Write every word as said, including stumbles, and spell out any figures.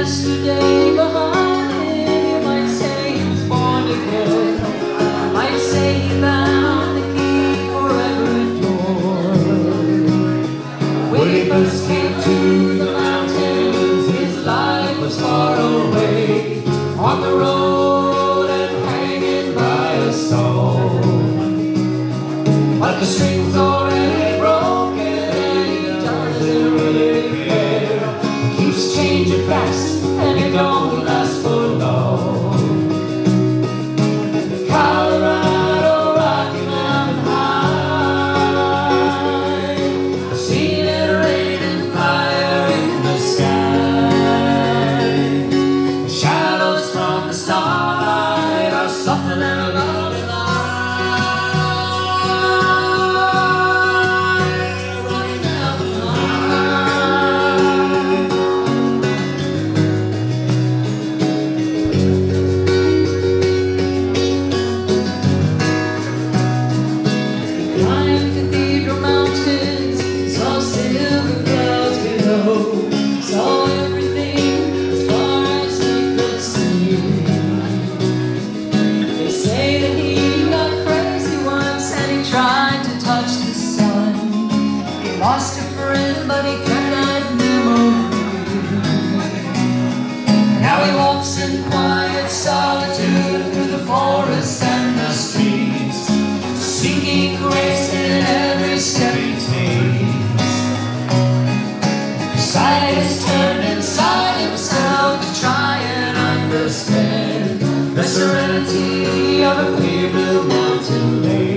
yesterday behind him. You might say he's born again. You might say he found the key for every door. When he first came to the mountains, his life was far away, on the road and hanging by a stone. But the strings already broken, and he doesn't really care. Keeps changing fast, and it don't last for long. Colorado, Rocky Mountain High, I've seen it rain and fire in the sky. The shadows from the starlight are softer than a lullaby. Rocky Mountain Climb cathedral mountains, saw silver clouds below, saw everything as far as he could see. They say that he got crazy once and he tried to touch the sun. He lost a friend, but he kept that memory. Now he walks in quiet solitude through the forests and the streets, seeking grace in every step he takes. His sight is turned inside himself to try and understand the serenity of a clear blue mountain lake.